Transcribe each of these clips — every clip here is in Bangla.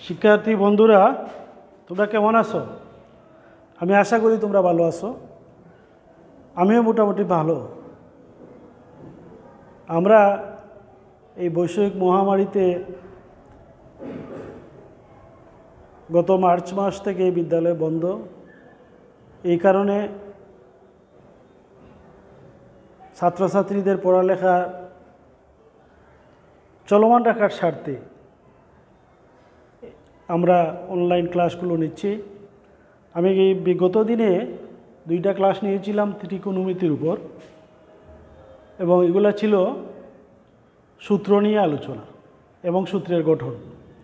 শিক্ষার্থী বন্ধুরা, তোমরা কেমন আছো? আমি আশা করি তোমরা ভালো আছো। আমিও মোটামুটি ভালো। আমরা এই বৈশ্বিক মহামারীতে গত মার্চ মাস থেকে বিদ্যালয় বন্ধ। এই কারণে ছাত্রছাত্রীদের পড়ালেখা চলমান রাখার স্বার্থে আমরা অনলাইন ক্লাসগুলো নিচ্ছি। আমি এই বিগত দিনে 2টা ক্লাস নিয়েছিলাম ত্রিকোণমিতির উপর, এবং এগুলো ছিল সূত্র নিয়ে আলোচনা এবং সূত্রের গঠন।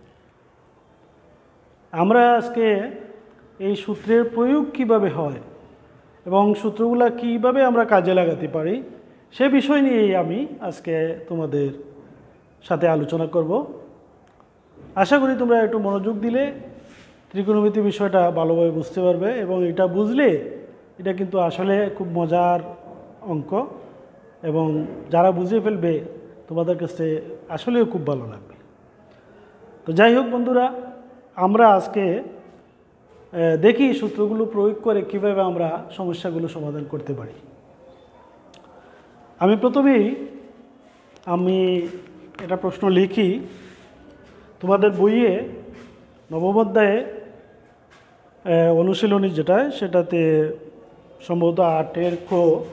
আমরা আজকে এই সূত্রের প্রয়োগ কিভাবে হয় এবং সূত্রগুলো কিভাবে আমরা কাজে লাগাতে পারি সে বিষয় নিয়েই আমি আজকে তোমাদের সাথে আলোচনা করব। আশা করি তোমরা একটু মনোযোগ দিলে ত্রিকোণমিতি বিষয়টা ভালোভাবে বুঝতে পারবে, এবং এটা বুঝলে এটা কিন্তু আসলে খুব মজার অঙ্ক, এবং যারা বুঝে ফেলবে তোমাদের কাছে আসলেও খুব ভালো লাগবে। তো যাই হোক বন্ধুরা, আমরা আজকে দেখি সূত্রগুলো প্রয়োগ করে কীভাবে আমরা সমস্যাগুলো সমাধান করতে পারি। আমি প্রথমেই এটা প্রশ্ন লিখি। তোমাদের বইয়ে নবম অধ্যায়ে অনুশীলনী সেটাতে সম্ভবত 8-এর ক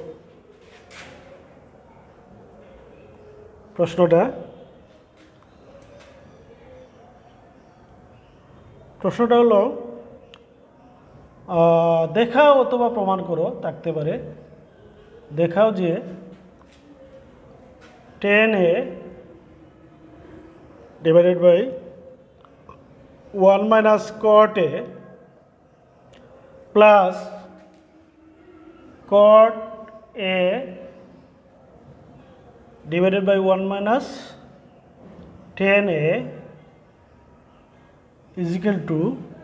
প্রশ্নটা হলো দেখাও অথবা প্রমাণ করো থাকতে পারে। দেখাও যে 10a divided by 1 minus cot a plus cot a divided by 1 minus 10a is equal to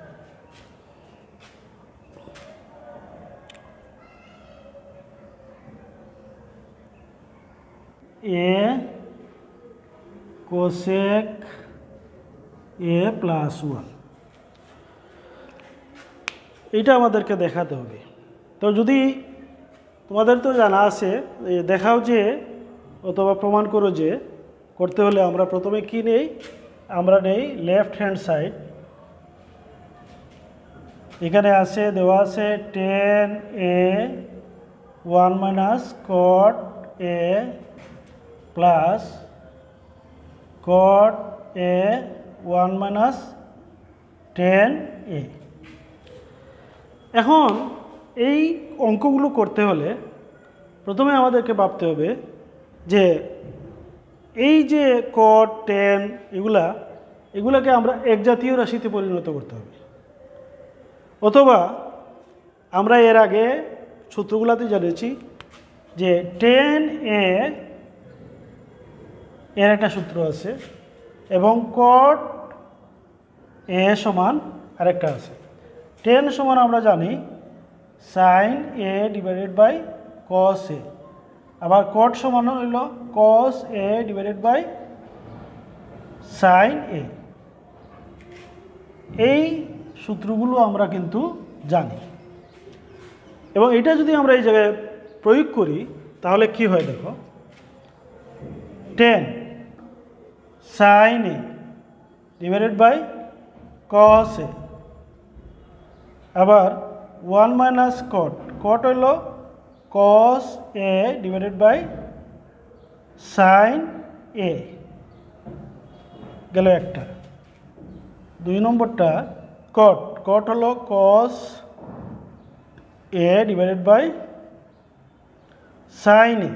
a cosec a plus 1। এটা আমাদেরকে দেখাতে হবে। তো যদি তোমাদের তো জানা আছে, দেখাও যে অথবা প্রমাণ করো যে করতে হলে আমরা প্রথমে কি নেই, আমরা নেই লেফট হ্যান্ড সাইড। এখানে আছে দেওয়া আছে 10a 1 minus cot a plus cot a 1 minus 10a। এখন এই অঙ্কগুলো করতে হলে প্রথমে আমাদেরকে ভাবতে হবে যে এই যে cot 10 এগুলাকে আমরা একজাতীয় রাশিতে পরিণত করতে হবে, অথবা আমরা এর আগে সূত্রগুলোতে জেনেছি যে 10a এর একটা সূত্র আছে এবং cot a সমান আরেকটা আছে। 10 সমান আমরা জানি sin a divided by cos a, আবার cot সমান হইল cos a divided by sin a। এই সূত্রগুলো আমরা কিন্তু জানি, এবং এটা যদি আমরা এই জায়গায় প্রয়োগ করি তাহলে কি হয় দেখো, 10 sin a divided by cos a, আবার 1 মাইনাস cot হইল cos a divided by sin a গেল একটা। 2 নম্বরটা cot হলো cos a divided by sin a।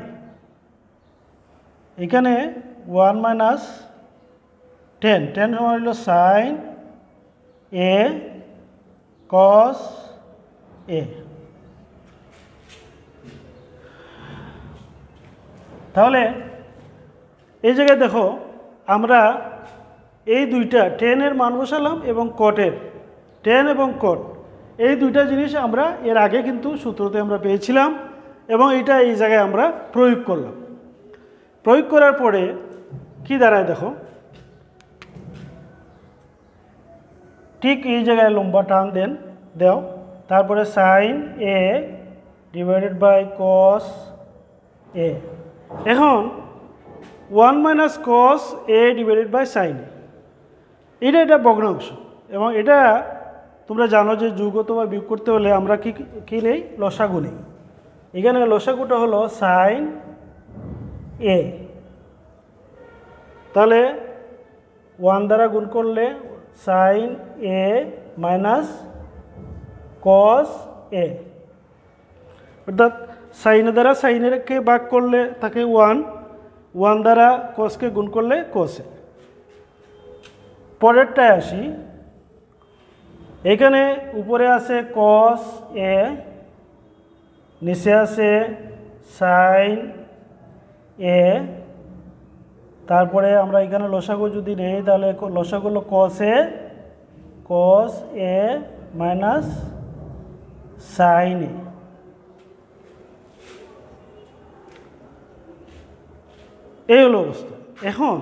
এখানে 1 মাইনাস 10 সমান হইল sin a cos a। তাহলে এই জায়গায় দেখো আমরা এই দুইটা 10 এর মান বসালাম এবং cot-এর 10 এবং cot এই দুইটা জিনিস আমরা এর আগে কিন্তু সূত্রতে আমরা পেয়েছিলাম, এবং এটা এই জায়গায় আমরা প্রয়োগ করলাম। প্রয়োগ করার পরে কি দাঁড়ায় দেখো, ঠিক এই জায়গায় লম্বা টান দাও, তারপরে sine A divided by cos A. এখন 1 minus cos A divided by sine A, এটা ভগ্নাংশ, এবং এটা তোমরা জানো যে যোগ অথবা বিয়োগ করতে হলে আমরা কি নেই, লসাগু নেই। এখানে লসাগুটা হলো সাইন এ, তাহলে 1 দ্বারা গুণ করলে sign A minus cos A, অর্থাৎ সাইন দ্বারা সাইনেরকে ভাগ করলে থাকে 1 দ্বারা কসকে গুণ করলে কস এ। পরেরটায় আসি, এখানে উপরে আছে কস এ, নিচে আছে সাইন এ, তারপরে আমরা এখানে লসাগু যদি নেই তাহলে লসাগু হলো কস এ মাইনাস সাইন এ। এই হলো অবস্থা। এখন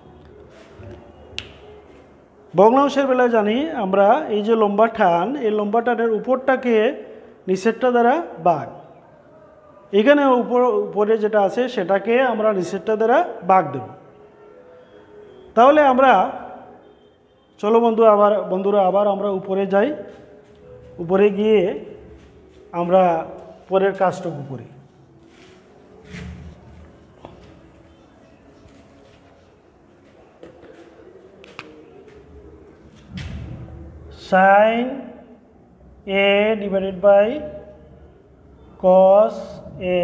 ভগ্নাংশের বেলায় জানি আমরা এই যে লম্বা টান, এই লম্বা টানের উপরটাকে নিচেরটা দ্বারা ভাগ, এখানে উপরে যেটা আছে সেটাকে আমরা নিচেরটা দ্বারা ভাগ দেব। তাহলে আমরা চলো বন্ধুরা আবার আমরা উপরে যাই, উপরে গিয়ে আমরা পরের কাজটুকু করি। Sine A divided by cos A,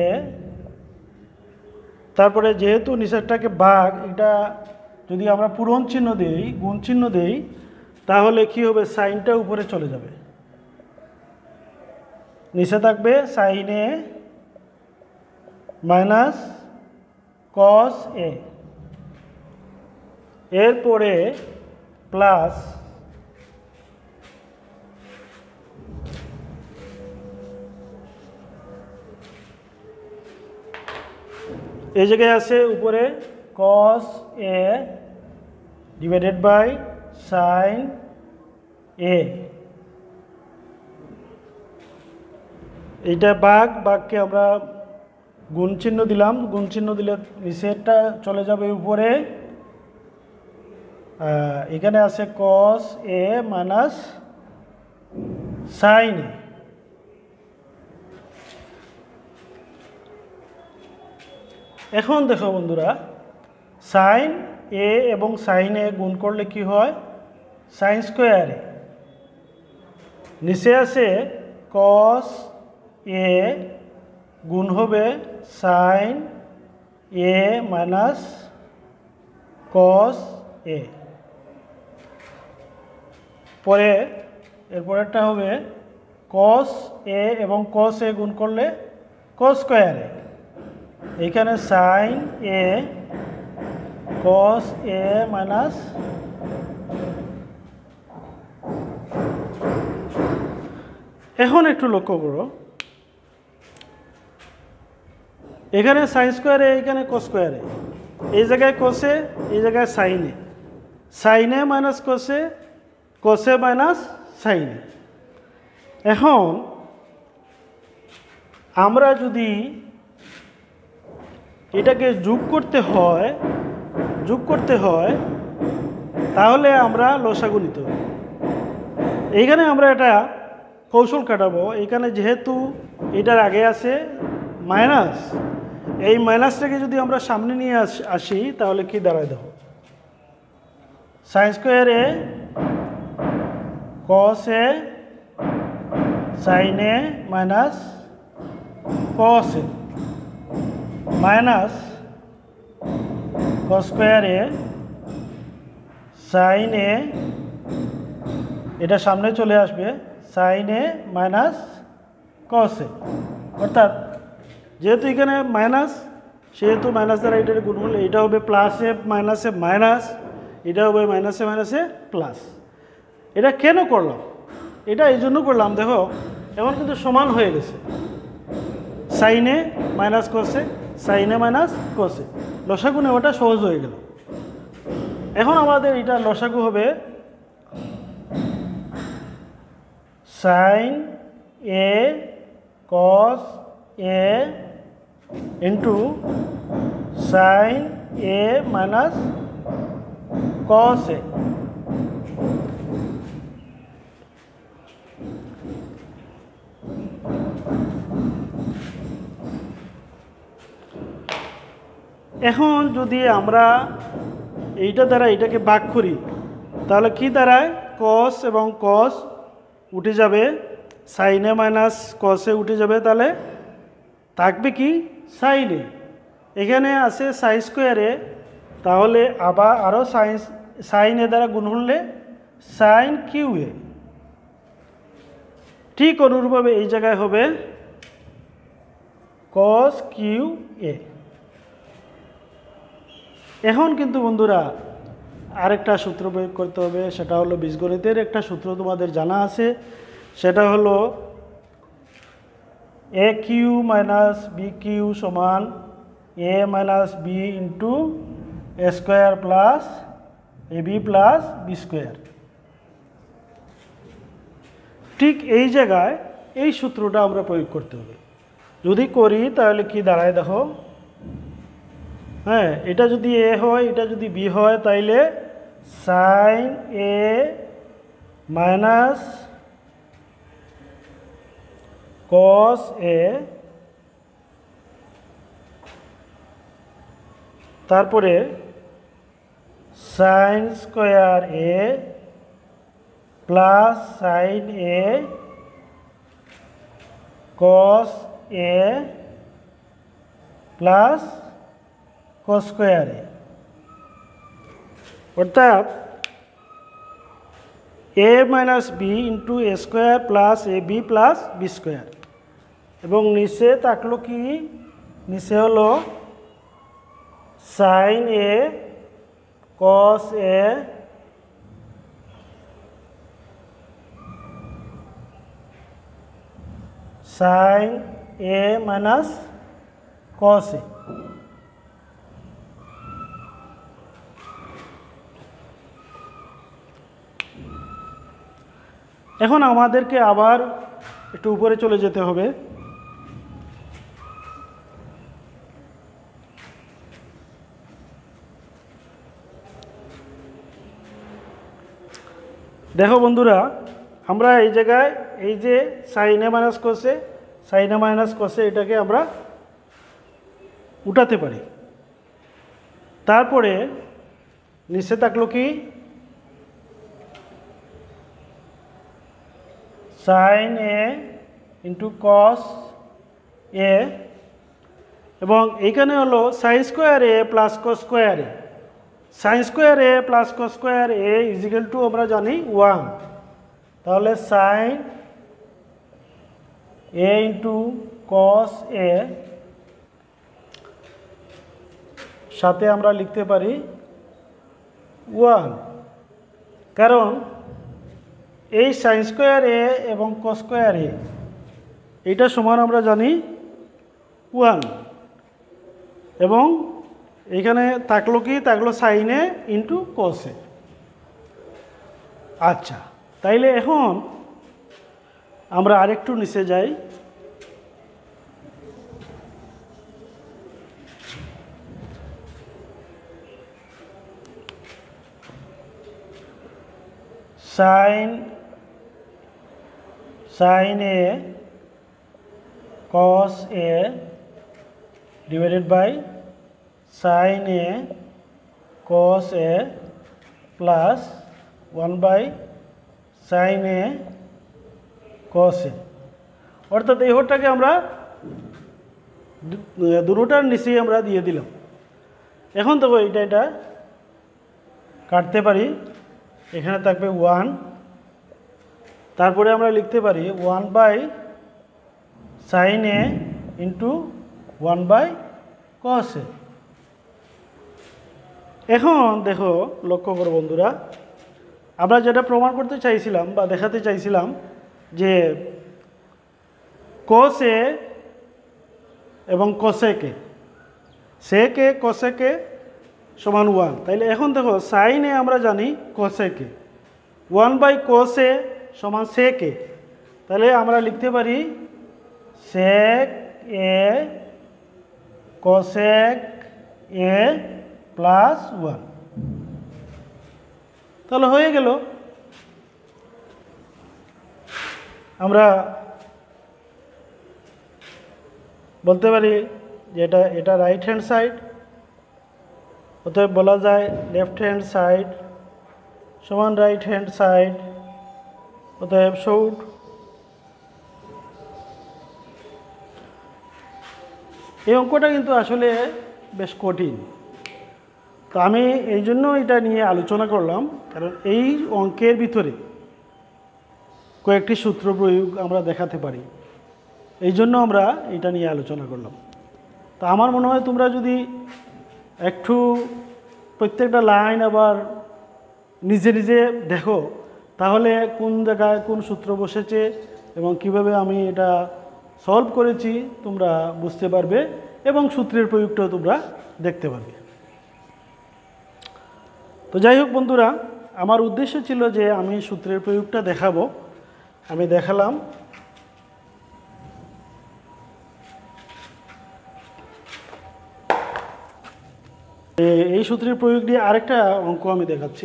তারপরে যেহেতু নিচেরটাকে ভাগ, এটা যদি আমরা পূরণ চিহ্ন দেই, গুণ চিহ্ন দেই, তাহলে কি হবে, সাইনটা উপরে চলে যাবে, নিচে থাকবে সাইন এ মাইনাস কস এ, এরপরে প্লাস এই জায়গায় আছে উপরে cos A divided by sine A, এইটা বাঘকে আমরা গুণ চিহ্ন দিলাম, গুণ চিহ্ন দিলে নিচেরটা চলে যাবে উপরে, এখানে আছে কস এ মাইনাস সাইন এ। এখন দেখো বন্ধুরা, সাইন এ এবং সাইন এ গুণ করলে কি হয়, সাইন স্কোয়ার এ, নিচে আছে কস এ গুণ হবে সাইন এ মাইনাস কস এ, পরে এরপরেরটা হবে কস এ এবং কস এ গুণ করলে কস স্কোয়ার এ, এখানে sign A cos A minus, এখন একটু লক্ষ্য করো, এখানে সাইন স্কোয়ার এ, এখানে কস স্কোয়ার এ, এই জায়গায় কসে, এই জায়গায় সাইনে, সাইনে মাইনাস কসে, কসে মাইনাস সাইনে। এখন আমরা যদি এটাকে যোগ করতে হয় তাহলে আমরা লসাগু নিতে হবে। এইখানে আমরা এটা কৌশল কাটাবো, এখানে যেহেতু এটার আগে আছে মাইনাস, এই মাইনাসটাকে যদি আমরা সামনে নিয়ে আসি তাহলে কি দাঁড়ায়, দেখো sine square A cos A sine A minus cos A minus cos square A sine A, এটা সামনে চলে আসবে sign A minus cos A, অর্থাৎ যেহেতু এখানে মাইনাস, সেহেতু মাইনাস দ্বারা এটা গুণ করলে এটা হবে প্লাস এ মাইনাসে মাইনাস, এটা হবে মাইনাসে মাইনাসে প্লাস। এটা কেন করলাম, এটা এই জন্য করলাম, দেখো এখন কিন্তু সমান হয়ে গেছে, সাইনে মাইনাস কসে, সাইনে মাইনাস কসে, লসাগু নেওয়াটা সহজ হয়ে গেল। এখন আমাদের এটা লসাগু হবে sine A cos A into sine A minus cos A. এখন যদি আমরা এইটা দ্বারা এটাকে ভাগ করি তাহলে কি দাঁড়ায়, কস এবং কস উঠে যাবে, সাইনে মাইনাস কসে উঠে যাবে, তাহলে থাকবে কি সাইনে। এখানে আছে সাইন স্কোয়ারে, তাহলে আবার আরও সাইন এ দ্বারা গুণ হলে সাইন কিউ এ। ঠিক অনুরূপভাবে এই জায়গায় হবে কস কিউ এ। এখন কিন্তু বন্ধুরা আরেকটা সূত্র প্রয়োগ করতে হবে, সেটা হলো বীজগণিতের একটা সূত্র তোমাদের জানা আছে, সেটা হলো A cube minus B cube সমান A minus B into A square plus A B plus B square. ঠিক এই জায়গায় এই সূত্রটা আমরা প্রয়োগ করতে হবে। যদি করি তাহলে কি দাঁড়ায় দেখো, হ্যাঁ, এটা যদি এ হয় এটা যদি বি হয় তাইলে sign A minus cos A, তারপরে sine square A plus sine A cos A plus cos square A, অর্থাৎ A minus B into A square plus A B plus B square. এবং নিচে থাকলো কি, নিচে হলো sine A cos A sine A minus cos A. এখন আমাদেরকে আবার একটু উপরে চলে যেতে হবে। দেখো বন্ধুরা, আমরা এই জায়গায় এই যে সাইনে মাইনাস কসে, সাইনে মাইনাস কসে এটাকে আমরা উঠাতে পারি। তারপরে নিচে থাকলো কি সাইন এ ইন্টু কস এ, এবং এইখানে হলো sine square A plus cos square A. Sine square A plus cos square A is equal to আমরা জানি 1, তাহলে সাইন এ ইন্টু কস এ সাথে আমরা লিখতে পারি 1, কারণ এই সাইন স্কোয়ার এ এবং কস স্কোয়ার এ এইটা সমান আমরা জানি 1, এবং এইখানে থাকলো কি, থাকলো সাইন এ ইন্টু কস এ। আচ্ছা, তাইলে এখন আমরা আরেকটু নিচে যাই। Sine A cos A divided by sine A cos A plus 1 by sine A cos A, অর্থাৎ এই হরটাকে আমরা দুটোটার নিচেই আমরা দিয়ে দিলাম। এখন দেখো এটা কাটতে পারি, এখানে থাকবে 1, তারপরে আমরা লিখতে পারি 1 by sine A into 1 by cos A. এখন দেখো, লক্ষ্য করো বন্ধুরা, আমরা যেটা প্রমাণ করতে চাইছিলাম বা দেখাতে চাইছিলাম যে কস এ এবং কসেকে, সেকে কসেকে সমান 1, তাইলে এখন দেখো সাইন এ আমরা জানি কসেকে, 1 বাই কস এ সমান সেকে, তাহলে আমরা লিখতে পারি sec a cosec a plus 1। তাহলে হয়ে গেল। আমরা বলতে পারি যে এটা রাইট হ্যান্ড সাইড, অতএব বলা যায় লেফট হ্যান্ড সাইড সমান রাইট হ্যান্ড সাইড, অতএব সৌট। এই অঙ্কটা কিন্তু আসলে বেশ কঠিন, তো আমি এই জন্য এটা নিয়ে আলোচনা করলাম, কারণ এই অঙ্কের ভিতরে কয়েকটি সূত্র প্রয়োগ আমরা দেখাতে পারি, এই জন্য আমরা এটা নিয়ে আলোচনা করলাম। তো আমার মনে হয় তোমরা যদি একটু প্রত্যেকটা লাইন আবার নিজে নিজে দেখো, তাহলে কোন জায়গায় কোন সূত্র বসেছে এবং কিভাবে আমি এটা সলভ করেছি তোমরা বুঝতে পারবে, এবং সূত্রের প্রয়োগটাও তোমরা দেখতে পারবে। তো যাই হোক বন্ধুরা, আমার উদ্দেশ্য ছিল যে আমি সূত্রের প্রয়োগটা দেখাবো, আমি দেখালাম। এই সূত্রের প্রয়োগ দিয়ে আরেকটা অঙ্ক আমি দেখাচ্ছি।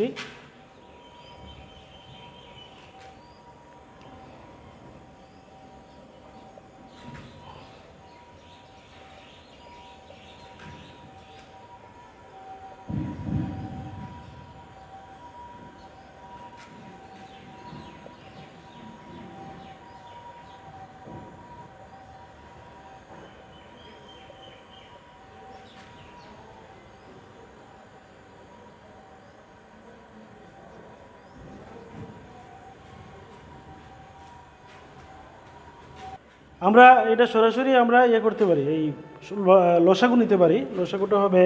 আমরা এটা সরাসরি আমরা ইয়ে করতে পারি, এই লসাগু নিতে পারি। লসাগুটা হবে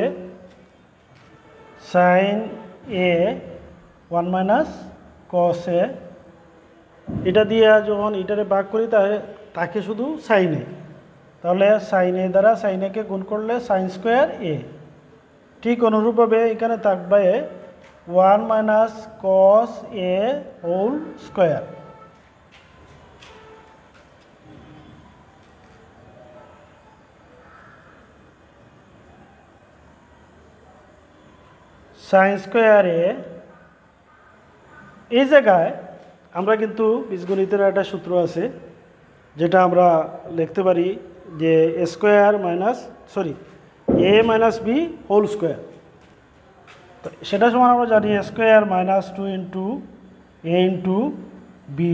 সাইন এ 1 মাইনাস কস এ, এটা দিয়ে যখন এটারে ভাগ করি তাকে শুধু সাইন এ, তাহলে সাইন এ দ্বারা সাইন একে গুণ করলে সাইন স্কোয়ার এ। ঠিক অনুরূপভাবে এখানে থাকবে 1 minus cos A whole square. Sine square A, এই জায়গায় আমরা কিন্তু বীজগণিতের একটা সূত্র আছে যেটা আমরা লিখতে পারি যে A square minus A minus B whole square. তো সেটা সমান আমরা জানি A square minus 2 into A into B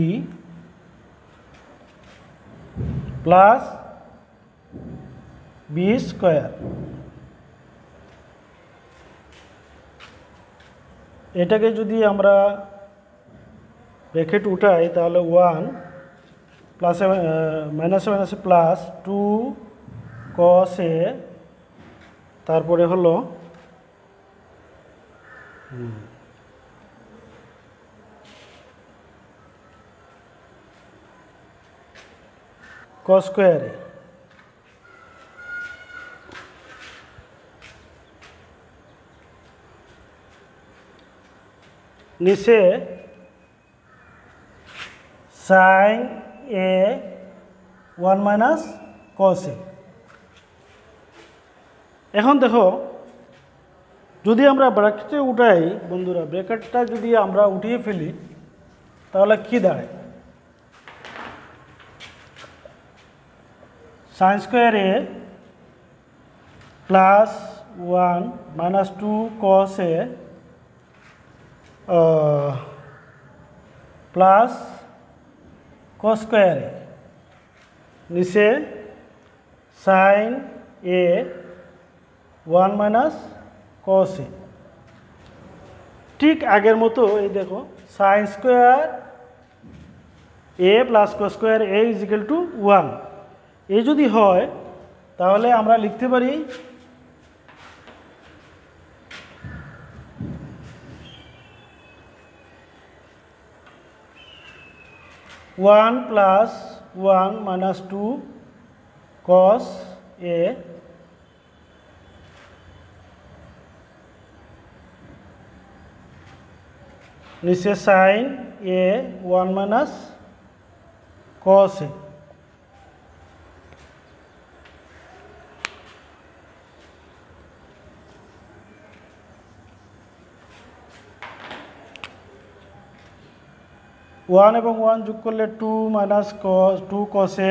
plus B square. এটাকে যদি আমরা ব্র্যাকেট উঠাই তাহলে 1 প্লাস মাইনাসে মাইনাসে প্লাস 2 কস এ, তারপরে হলো কস স্কোয়ার এ, নিচে sine A 1 minus cos A. এখন দেখো, যদি আমরা ব্র্যাকেটে উঠাই বন্ধুরা, ব্র্যাকেটটা যদি আমরা উঠিয়ে ফেলি তাহলে কি দাঁড়ায়? Sine square A plus 1 minus 2 cos A plus cos square A, নিচে সাইন এ 1 মাইনাস কস এ। ঠিক আগের মতো এই দেখো, sine square A plus cos square A is equal to 1। এই যদি হয় তাহলে আমরা লিখতে পারি one plus 1 minus 2 cos A নিচে sine A 1 minus cos A। One এবং ওয়ান যোগ করলে 2 minus two cos A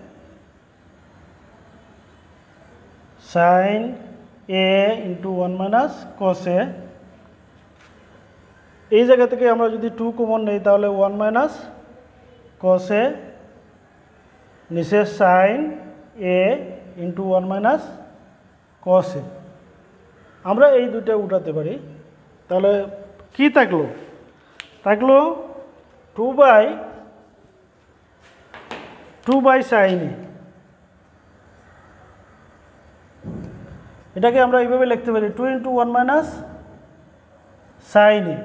sin A into 1 minus cos A। এই জায়গা থেকে আমরা যদি 2 কমন নেই তাহলে 1 মাইনাস cos A নিচে sin A into 1 minus cos A। আমরা এই দুটো উঠাতে পারি, তাহলে কি থাকলো 2 বাই sin A। এটাকে আমরা এইভাবে লিখতে পারি 2 into 1 minus sin A,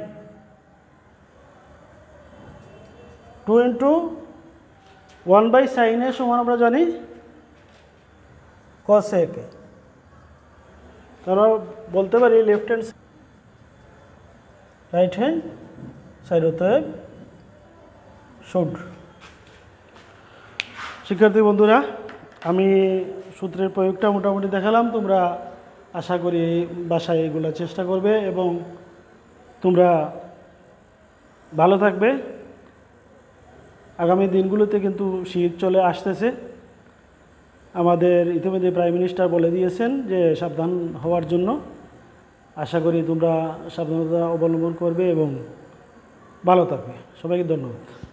2 into 1 by sin A সমান আমরা জানি cos A কে। তাহলে বলতে পারি left hand right hand side হতে শুড। শিক্ষার্থী বন্ধুরা, আমি সূত্রের প্রয়োগটা মোটামুটি দেখালাম। তোমরা আশা করি বাসায় এগুলো চেষ্টা করবে এবং তোমরা ভালো থাকবে। আগামী দিনগুলোতে কিন্তু শীত চলে আসতেছে। আমাদের ইতিমধ্যে প্রাইম মিনিস্টার বলে দিয়েছেন যে সাবধান হওয়ার জন্য। আশা করি তোমরা সাবধানতা অবলম্বন করবে এবং ভালো থাকবে। সবাইকে ধন্যবাদ।